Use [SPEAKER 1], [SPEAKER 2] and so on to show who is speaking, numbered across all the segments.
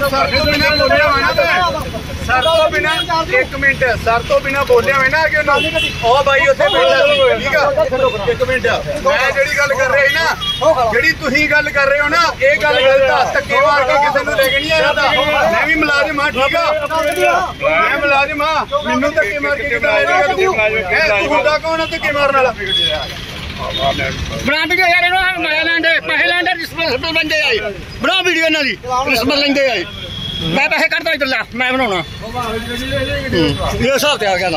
[SPEAKER 1] Sir तो बिना बोलिया होना सर तो बिना एक मिनट सर तो बिना बोलिया होना कि ओ भाई उत्थे बैठा ठीक है एक मिनट मैं जेडी गल कर रहे ना जेडी तुसीं गल कर रहे हो ना ये गल गलत है धक्के मार के किसी नूं लेके नहीं आया मैं भी मुलाजिम हां ठीक है मैं मुलाजिम हां मैनूं धक्के मार के किदां ले जाएगा तू हुंदा कौन है धक्के मारन वाला
[SPEAKER 2] बना वीडियो यार पैसे लैंडे रिस्पॉन्सिबल बंदे आए बना वीडियो इन्हां दी रिस्पॉन्स लेंदे आए मैं पैसे कट दो इधर ला मैं बनाउणा ये हिसाब ते आ गया ना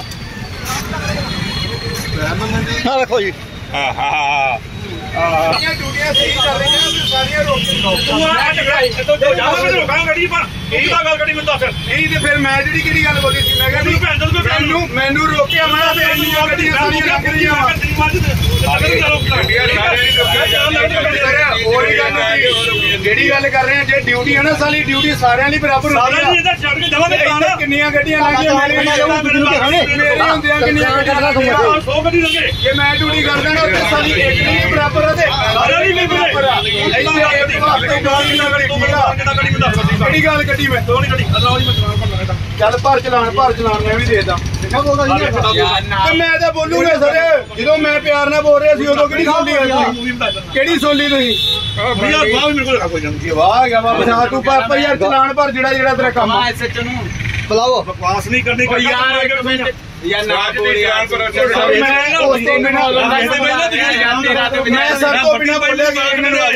[SPEAKER 2] हां देखो जी हां हां हां
[SPEAKER 1] ड्यूटियां सही कर रही हैं सारियां रोक
[SPEAKER 3] तू आज तो जाओ रोकां गड्डी पर ਇਹ ਤਾਂ ਗੱਲ ਕਰੀ ਮੈਨੂੰ ਦੱਸ
[SPEAKER 1] ਨਹੀਂ ਤੇ ਫਿਰ ਮੈਂ ਜਿਹੜੀ ਕਿਹੜੀ ਗੱਲ ਬੋਲੀ ਸੀ ਮੈਂ ਕਿਹਾ ਮੈਨੂੰ ਰੋਕਿਆ ਮੈਂ ਤੇ ਇੰਨੀਆਂ ਗੱਡੀਆਂ ਸਾਰੀਆਂ ਲੱਗ ਰਹੀਆਂ ਵਾ ਜਿਹੜੀ ਗੱਲ ਕਰ ਰਹੇ ਆ ਜੇ ਡਿਊਟੀ ਹੈ ਨਾ ਸਾਲੀ ਡਿਊਟੀ ਸਾਰਿਆਂ ਲਈ ਬਰਾਬਰ ਹੁੰਦੀ ਹੈ ਕਿੰਨੀਆਂ ਗੱਡੀਆਂ ਲੱਗੀਆਂ ਮੇਰੇ ਹੁੰਦੀਆਂ ਕਿੰਨੀਆਂ ਗੱਡੀਆਂ
[SPEAKER 3] 100 ਗੱਡੀ ਲੱਗੇ
[SPEAKER 1] ਜੇ ਮੈਂ ਡਿਊਟੀ ਕਰਦਾ ਨਾ ਤੇ ਸਾਲੀ ਇੱਕ ਨਹੀਂ ਬਰਾਬਰ ਹੈ ਤੇ
[SPEAKER 3] ਸਾਰਿਆਂ ਲਈ ਬਰਾਬਰ ਹੈ
[SPEAKER 1] ਕਿਹੜੀ ਗੱਲ ਗੱਡੀ ਮੈਂ
[SPEAKER 3] ਦੋ ਨਹੀਂ ਗੱਡੀ ਅਦਰਾਓ ਜੀ ਮੈਂ ਚਲਾਨ ਕਰਨਾ
[SPEAKER 1] ਚੱਲ ਭਰ ਚਲਾਨ ਮੈਂ ਵੀ ਦੇਦਾ ਤੇ ਮੈਂ ਤਾਂ ਬੋਲੂਗਾ ਸਰ ਜਦੋਂ ਮੈਂ ਪਿਆਰ ਨਾਲ ਬੋਲ ਰਿਹਾ ਸੀ ਉਦੋਂ ਕਿਹੜੀ ਸੁਣ ਲਈ ਕਿਹੜੀ ਸੁਣ ਲਈ ਤੁਸੀਂ
[SPEAKER 3] ਯਾਰ ਵਾਹ ਮੇਰੇ ਕੋਲ ਕੋਈ ਨਹੀਂ
[SPEAKER 1] ਵਾਹ ਗਿਆ ਵਾ ਬਣਾ ਤੂੰ ਪਰ ਯਾਰ ਚਲਾਨ ਭਰ ਜਿਹੜਾ ਤੇਰਾ ਕੰਮ ਆ
[SPEAKER 2] ਐਸਐਚ ਨੂੰ ਬੁਲਾਓ
[SPEAKER 3] ਬਕਵਾਸ ਨਹੀਂ ਕਰਨੀ
[SPEAKER 2] ਯਾਰ ਨਾ ਬੋਲ ਯਾਰ
[SPEAKER 1] ਮੈਂ ਸਰ ਤੋਂ ਬਿਨਾ ਬੋਲਿਆ ਗਿਆ ਇਹਨਾਂ ਨੇ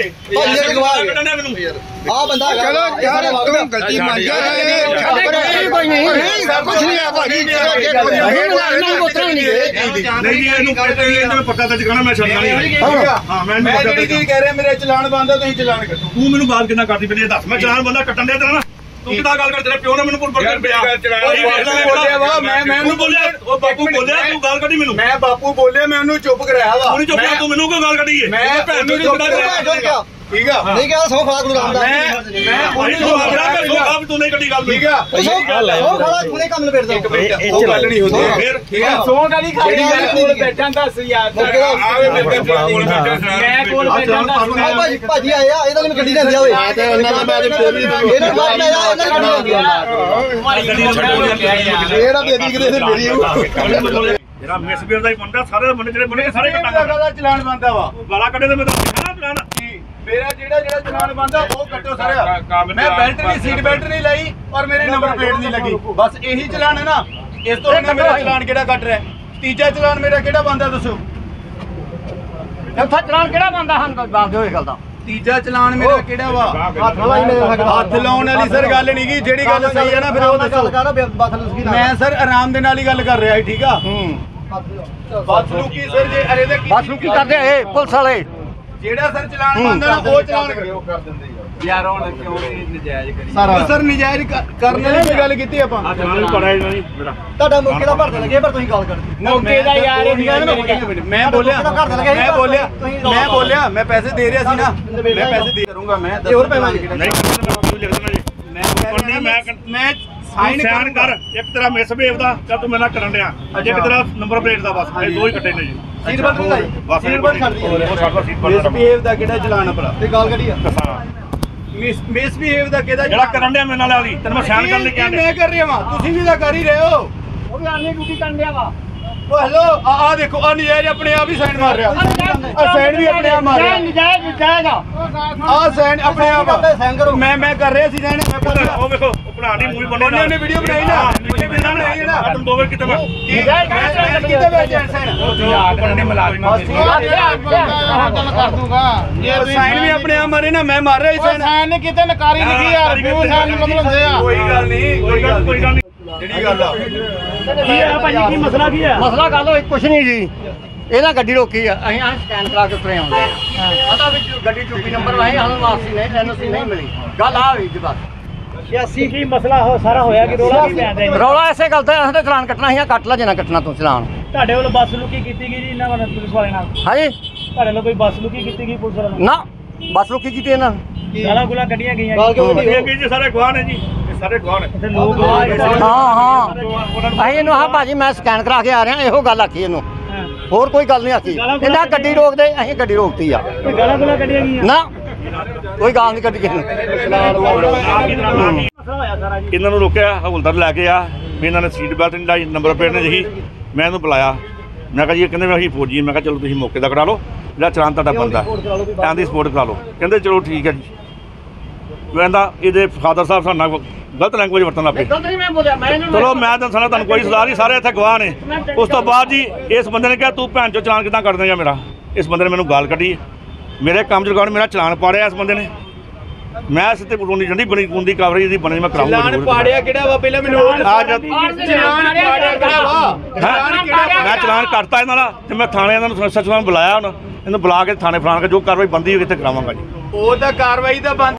[SPEAKER 2] ਆ ਬੰਦਾ ਚਲੋ ਯਾਰ ਤੂੰ ਗਲਤੀ ਮੰਨ ਜਾ ਕੋਈ ਨਹੀਂ ਕੁਝ ਨਹੀਂ ਆ ਭਾਜੀ
[SPEAKER 3] ਨਹੀਂ ਇਹਨੂੰ ਕਹਿੰਦੇ ਇਹਨੂੰ ਪੱਕਾ ਤਾਂ ਜਗਾਣਾ ਮੈਂ ਛੱਡਣਾ ਨਹੀਂ
[SPEAKER 1] ਹਾਂ ਮੈਂ ਜਿਹੜੀ ਚੀਜ਼ ਕਹਿ ਰਿਹਾ ਮੇਰੇ ਚਲਾਨ ਬੰਦ ਆ ਤੁਸੀਂ ਚਲਾਨ ਕੱਟੋ
[SPEAKER 3] ਤੂੰ ਮੈਨੂੰ ਬਾਤ ਕਿੰਨਾ ਕਰਦੀ ਪਈ ਦੱਸ ਮੈਂ ਚਲਾਨ ਬੰਦਾ ਕੱਟਣ ਦੇ ਤੇਰਾ ਨਾ ਤੂੰ ਕਿਦਾਂ ਗੱਲ ਕਰ ਤੇਰੇ ਪਿਓ ਨੇ ਮੈਨੂੰ ਪੁੱਟ ਪਿਆ
[SPEAKER 1] ਬੋਲਿਆ ਵਾ ਮੈਂ
[SPEAKER 3] ਬੋਲਿਆ ਉਹ ਬਾਪੂ ਬੋਲਿਆ ਤੂੰ ਗੱਲ ਕੱਢੀ ਮੈਨੂੰ
[SPEAKER 1] ਮੈਂ ਬਾਪੂ ਬੋਲਿਆ ਮੈਂ ਉਹਨੂੰ ਚੁੱਪ ਕਰਾਇਆ ਵਾ
[SPEAKER 3] ਉਹਨੂੰ ਚੁੱਪ ਤੂੰ ਮੈਨੂੰ ਕੋਈ ਗੱਲ ਕੱਢੀ ਹੈ
[SPEAKER 1] ਮੈਂ ਭੈਣ ਨੂੰ ਚੁੱਪ ਕਰਾਇਆ ਠੀਕ ਆ
[SPEAKER 2] ਨਹੀਂ ਕਿਹਾ ਸੌ ਖੜਾ ਗੁਰੂ ਰਾਮਦਾਸ
[SPEAKER 1] ਮੈਂ
[SPEAKER 3] ਉਹਨੂੰ ਆਗਰਾ ਕਰ ਸੋ ਤੂੰ ਨਹੀਂ ਕੱਢੀ ਗੱਲ
[SPEAKER 1] ਠੀਕ ਆ
[SPEAKER 2] ਸੌ ਖੜਾ ਹੁਣੇ ਕੰਮ ਲਪੇੜਦਾ
[SPEAKER 1] ਉਹ ਗੱਲ ਨਹੀਂ ਹੁੰਦੀ
[SPEAKER 3] ਫਿਰ
[SPEAKER 1] ਠੀਕ ਆ ਸੌ ਗਾਲੀ ਖਾਈ ਗੱਲ ਕੋਲ ਬੈਠਾਂ ਦੱਸ ਯਾਰ ਮੈਂ ਕੋਲ ਬੈਠਾਂ ਦੱਸ
[SPEAKER 2] ਭਾਜੀ ਆਏ ਆ ਇਹਨਾਂ ਨੇ ਗੱਡੀ ਲੈਂਦੀ ਆ ਓਏ ਤੇ ਉਹਨਾਂ ਦਾ ਮੈਂ ਇਹਨਾਂ ਬਾਅਦ ਮੈਂ ਇਹਨਾਂ ਦੀ ਗੱਡੀ ਇਹਦਾ ਬੇਬੀ ਕਿਤੇ ਮੇਰੀ
[SPEAKER 3] ਜਿਹੜਾ ਮਿਸਬੀਅਰ ਦਾ ਹੀ ਬੰਦਾ ਸਾਰੇ ਬੰਦੇ ਜਿਹੜੇ ਬੰਦੇ ਸਾਰੇ ਕੱਟਾਂਗਾ
[SPEAKER 1] ਦਾ ਚਲਾਨ ਬੰਦਾ ਵਾ
[SPEAKER 3] ਗਾਲਾਂ ਕੱਢੇ ਤੇ ਮੈਂ ਦੱਸਣਾ ਚਲਾਨ
[SPEAKER 1] ਮੇਰਾ ਜਿਹੜਾ ਚਲਾਨ ਬੰਦਾ ਉਹ ਕੱਟੋ ਸਾਰਾ ਮੈਂ ਬੈਲਟ ਨਹੀਂ ਸੀਟ ਬੈਲਟ ਨਹੀਂ ਲਾਈ ਔਰ ਮੇਰੇ ਨੰਬਰ ਪਲੇਟ ਨਹੀਂ ਲੱਗੀ ਬਸ ਇਹੀ ਚਲਾਨ ਹੈ ਨਾ ਇਸ ਤੋਂ ਬਿਨਾਂ ਮੇਰਾ ਚਲਾਨ ਕਿਹੜਾ ਕੱਟ ਰਿਹਾ ਤੀਜਾ ਚਲਾਨ ਮੇਰਾ ਕਿਹੜਾ ਬੰਦਾ ਦੱਸੋ
[SPEAKER 2] ਚੌਥਾ ਚਲਾਨ ਕਿਹੜਾ ਬੰਦਾ ਹਨ ਦੱਸ ਦਿਓ ਇਹ ਗੱਲ ਦਾ
[SPEAKER 1] ਤੀਜਾ ਚਲਾਨ ਮੇਰਾ ਕਿਹੜਾ ਵਾ ਹੱਥ ਲਾਉਣ ਵਾਲੀ ਸਰ ਗੱਲ ਨਹੀਂ ਗੀ ਜਿਹੜੀ ਗੱਲ ਸਹੀ ਹੈ ਨਾ ਫਿਰ ਉਹ ਦੱਸੋ ਮੈਂ ਸਰ ਆਰਾਮ ਦੇ ਨਾਲ ਹੀ ਗੱਲ ਕਰ ਰਿਹਾ ਸੀ ਠੀਕ ਆ ਬਦਸਲੂਕੀ ਸਰ ਜੇ ਅਰੇ ਦੇ
[SPEAKER 2] ਬਦਸਲੂਕੀ ਕਰਦੇ ਇਹ ਪੁਲਿਸ ਵਾਲੇ
[SPEAKER 1] ਜਿਹੜਾ ਸਰ ਚਲਾਨ ਬੰਦਾ ਨਾ ਉਹ ਚਲਾਨ ਕਰਿਓ ਕਰ ਦਿੰਦੇ ਯਾਰ ਹੁਣ ਕਿਉਂ ਨਜਾਇਜ਼ ਕਰੀ ਸਰ ਨਜਾਇਜ਼ ਕਰਨ ਵਾਲੀ ਕੋਈ ਗੱਲ ਕੀਤੀ ਆਪਾਂ
[SPEAKER 2] ਤੁਹਾਡਾ ਮੌਕੇ ਦਾ ਭਰਦੇ ਲੱਗੇ ਪਰ ਤੁਸੀਂ ਗੱਲ ਕਰਦੇ
[SPEAKER 1] ਮੌਕੇ ਦਾ ਯਾਰ ਮੈਂ ਬੋਲਿਆ ਮੈਂ ਪੈਸੇ ਦੇ ਰਿਹਾ ਸੀ ਨਾ ਮੈਂ ਪੈਸੇ ਦੇ ਕਰੂੰਗਾ ਮੈਂ
[SPEAKER 2] ਹੋਰ ਪੈਣਾ
[SPEAKER 1] ਮੈਂ
[SPEAKER 3] ਸਾਈਨ ਕਰ ਇੱਕ ਤੇਰਾ ਮਿਸਬੀਹੇਵ ਦਾ ਜਾਂ ਤੂੰ ਮੇਰੇ ਨਾਲ ਕਰਨ ਡਿਆ ਇੱਕ ਤੇਰਾ ਨੰਬਰ ਪਲੇਟ ਦਾ ਬਸ ਇਹ ਦੋ ਹੀ ਕੱਟੇ ਨੇ ਜੀ
[SPEAKER 2] ਸੀਟ ਬੈਲਟ ਨਹੀਂ ਲਾਈ
[SPEAKER 3] ਬਸ
[SPEAKER 2] ਸੀਟ ਬੈਲਟ ਛੱਡ
[SPEAKER 3] ਉਹ ਸਾਡਾ ਸੀਟ ਬੈਲਟ
[SPEAKER 1] ਮਿਸਬੀਹੇਵ ਦਾ ਕਿਹੜਾ ਚਲਾਨ ਭਲਾ
[SPEAKER 2] ਤੇ ਗੱਲ ਕਰੀ ਆ
[SPEAKER 1] ਮਿਸਬੀਹੇਵ ਦਾ ਕਿਹਦਾ
[SPEAKER 3] ਜਿਹੜਾ ਕਰਨ ਡਿਆ ਮੇਰੇ ਨਾਲ ਵਾਲੀ ਤੈਨੂੰ ਮੈਂ ਸਾਈਨ ਕਰਨ ਲੱਗਿਆ
[SPEAKER 1] ਮੈਂ ਕਰ ਰਿਹਾ ਵਾਂ ਤੁਸੀਂ ਵੀ ਤਾਂ ਕਰ ਹੀ ਰਹੇ ਹੋ
[SPEAKER 2] ਉਹ ਵੀ ਆਨੇ ਡਿਊਟੀ ਕਰਨ ਡਿਆ ਵਾ
[SPEAKER 1] ਓ ਹੈਲੋ ਆ ਦੇਖੋ ਆ ਨਜਾਇਜ਼ ਆਪਣੇ ਆਪ ਹੀ ਸਾਈਨ ਮਾਰ ਰਿਹਾ ਆ ਸਾਈਨ ਵੀ ਆਪਣੇ ਆਪ ਮਾਰ ਰਿਹਾ
[SPEAKER 2] ਨਜਾਇਜ਼
[SPEAKER 1] ਆ ਸਾਈਨ ਆਪਣੇ ਆਪ ਮੈਂ ਕਰ ਰਿਹਾ ਸੀ ਸਾਈਨ ਮੈਂ ਬੋਲਿਆ
[SPEAKER 3] ਉਹ ਵੇਖੋ ਉਹ ਬਣਾ ਨਹੀਂ ਮੂਵੀ ਬਣਾਉਣੀ
[SPEAKER 1] ਉਹਨੇ ਵੀਡੀਓ ਬਣਾਈ ਨਾ ਉਹਨੇ ਵੀਡੀਓ ਬਣਾਈ ਨਾ
[SPEAKER 3] ਤੁਮ ਦੋ ਵਾਰ ਕਿਤੇ ਮੈਂ
[SPEAKER 1] ਕਿਤੇ ਵਿੱਚ ਸਾਈਨ
[SPEAKER 3] ਬਣਨੇ ਮੁਲਾਜ਼ਮ
[SPEAKER 2] ਕਰ ਦੂੰਗਾ
[SPEAKER 1] ਸਾਈਨ ਵੀ ਆਪਣੇ ਆਪ ਮਾਰੇ ਨਾ ਮੈਂ ਮਾਰ ਰਿਹਾ ਸੀ
[SPEAKER 2] ਸਾਈਨ ਕਿਤੇ ਨਕਾਰੀ ਨਹੀਂ ਯਾਰ ਵਿਊ ਸਾਈਨ ਬਦਲਦੇ ਆ
[SPEAKER 1] ਕੋਈ ਗੱਲ ਨਹੀਂ ਜਿਹੜੀ ਗੱਲ ਆ
[SPEAKER 3] ਕੀ ਆ ਭਾਜੀ ਕੀ ਮਸਲਾ ਕੀ ਆ
[SPEAKER 2] ਮਸਲਾ ਗੱਲ ਹੋਈ ਕੁਛ ਨਹੀਂ ਜੀ ਇਹਦਾ ਗੱਡੀ ਰੋਕੀ ਆ ਅਸੀਂ ਆ ਸਕੈਨ ਕਰਾ ਕੇ ਉਤਰੇ ਆਉਂਦੇ ਆ ਪਤਾ ਵਿੱਚ ਗੱਡੀ ਚੁੱਕੀ ਨੰਬਰ ਵਾਹੀ ਸਾਨੂੰ ਵਾਪਸੀ ਨਹੀਂ ਐਨਓਸੀ ਨਹੀਂ ਮਿਲੀ ਗੱਲ ਆ ਹੋਈ ਜੀ ਬਸ
[SPEAKER 3] 86 ਕੀ ਮਸਲਾ ਸਾਰਾ ਹੋਇਆ ਕਿ ਰੌਲਾ ਕੀ ਪੈਂਦਾ
[SPEAKER 2] ਰੌਲਾ ਐਸੇ ਗੱਲ ਤੇ ਅਸੀਂ ਚਲਾਨ ਕੱਟਣਾ ਸੀ ਕੱਟ ਲਾ ਜਿੰਨਾ ਕੱਟਣਾ ਤੂੰ ਚਲਾਨ
[SPEAKER 3] ਤੁਹਾਡੇ ਵੱਲੋਂ ਬੱਸ ਲੁਕੀ ਕੀਤੀ ਗਈ ਜੀ ਇਹਨਾਂ ਵੱਲੋਂ ਪੁਲਿਸ ਵਾਲੇ ਨਾਲ
[SPEAKER 2] ਹਾਂਜੀ
[SPEAKER 3] ਤੁਹਾਡੇ ਵੱਲੋਂ ਕੋਈ ਬੱਸ ਲੁਕੀ ਕੀਤੀ ਗਈ ਪੁਲਿਸ ਵਾਲਿਆਂ ਨਾਲ
[SPEAKER 2] ਨਾ ਬੱਸ ਰੁਕੀ ਕੀਤੀ ਇਹਨਾਂ
[SPEAKER 3] ਗਾਲਾਂ ਗੁਲਾਂ ਕੱਢੀਆਂ ਗਈਆਂ ਜੀ ਸਾਰੇ ਗਵਾਹ ਨੇ ਜੀ ਸਾਰੇ ਗਵਾਹ ਨੇ ਲੋਕ
[SPEAKER 2] ਹਾਂ ਅਸੀਂ ਇਹਨੂੰ ਆਹ ਭਾਜੀ ਮੈਂ ਸਕੈਨ ਕਰਾ ਕੇ ਆ ਰਿਹਾ ਇਹੋ ਗੱਲ ਆਖੀ ਇਹਨੂੰ ਹੋਰ ਕੋਈ ਗੱਲ ਨਹੀਂ ਆਖੀ ਇਹਨਾਂ ਗੱਡੀ ਰੋਕਦੇ ਅਸੀਂ ਗੱਡੀ ਰੋਕਤੀ ਆ
[SPEAKER 3] ਗਾਲਾਂ ਗੁਲਾਂ ਕੱਢੀਆਂ ਗਈਆਂ
[SPEAKER 2] ਨਾ ਕੋਈ ਗਾਲ ਨਹੀਂ ਕੱਢੀ ਕਿਸੇ ਨੇ।
[SPEAKER 3] ਇਹਨਾਂ ਨੂੰ ਰੋਕਿਆ, ਹਵਲਦਾਰ ਲੈ ਕੇ ਆ ਵੀ ਇਹਨਾਂ ਨੇ ਸੀਟ ਬੈਲਟ ਨਹੀਂ ਲਾਈ, ਨੰਬਰ ਪਲੇਟ ਨਹੀਂ ਸੀ। ਮੈਂ ਇਹਨੂੰ ਬੁਲਾਇਆ, ਮੈਂ ਕਿਹਾ ਜੀ ਇਹ ਕਹਿੰਦੇ ਮੈਂ ਅਸੀਂ ਫੌਜੀ। ਮੈਂ ਕਿਹਾ ਚਲੋ ਤੁਸੀਂ ਮੌਕੇ ਦਾ ਕਰਾ ਲਓ, ਜਿਹੜਾ ਚਲਾਨ ਤੁਹਾਡਾ ਬਣਦਾ ਐਂਦੀ ਸਪੋਰਟ ਕਰਾ ਲਓ। ਕਹਿੰਦੇ ਚਲੋ ਠੀਕ ਹੈ ਜੀ। ਕਹਿੰਦਾ ਇਹਦੇ ਫਾਦਰ ਸਾਹਿਬ ਸਾਡੇ ਨਾਲ ਗਲਤ ਲੈਂਗੁਏਜ ਵਰਤਣ ਲੱਗ ਪਏ। ਚਲੋ ਮੈਂ ਦੱਸਣਾ ਤੁਹਾਨੂੰ ਕੋਈ ਸਲਾਹ ਨਹੀਂ, ਸਾਰੇ ਇੱਥੇ ਗਵਾਹ ਨੇ। ਉਸ ਤੋਂ ਬਾਅਦ ਜੀ ਇਸ ਬੰਦੇ ਨੇ ਕਿਹਾ ਤੂੰ ਭੈਣ ਚੋ ਚਲਾਨ ਕਿੱਦਾਂ ਕਰ ਦੇਂਗਾ ਮੇਰਾ। ਇਸ ਬੰਦੇ ਨੇ ਮੈਨੂੰ ਗਾਲ ਕੱਢੀ, ਮੇਰੇ ਕੰਮ 'ਚ ਰੁਕਾਵਟ, ਮੇਰਾ ਚਲਾਨ ਪਾੜਿਆ ਇਸ ਬੰਦੇ ਨੇ। ਮੈਂ ਸਿੱਧੇ ਕਾਨੂੰਨੀ ਜੰਡੀ ਬਣੀ ਕਾਨੂੰਨੀ ਕਾਰਵਾਈ ਦੀ ਬਣੀ ਮੈਂ ਕਰਾਉਂਗਾ।
[SPEAKER 1] ਚਲਾਨ ਪਾੜਿਆ ਕਿਹੜਾ ਵਾ ਪਹਿਲਾਂ ਮੈਨੂੰ ਆ ਜਦ ਚਲਾਨ ਪਾੜਿਆ ਕਿਹੜਾ ਵਾ?
[SPEAKER 3] ਮੈਂ ਚਲਾਨ ਕਰਤਾ ਇਹਨਾਂ ਦਾ ਤੇ ਮੈਂ ਥਾਣੇ ਇਹਨਾਂ ਨੂੰ ਸੱਚ ਨੂੰ ਬੁਲਾਇਆ, ਹੁਣ ਇਹਨੂੰ ਬੁਲਾ ਕੇ ਥਾਣੇ ਫਲਾਣ ਕੇ ਜੋ ਕਾਰਵਾਈ ਬੰਦੀ ਹੋਈ ਇੱਥੇ ਕਰਾਵਾਂਗਾ ਜੀ।
[SPEAKER 1] ਉਹ ਤਾਂ ਕਾਰਵਾਈ ਦਾ ਬੰਦ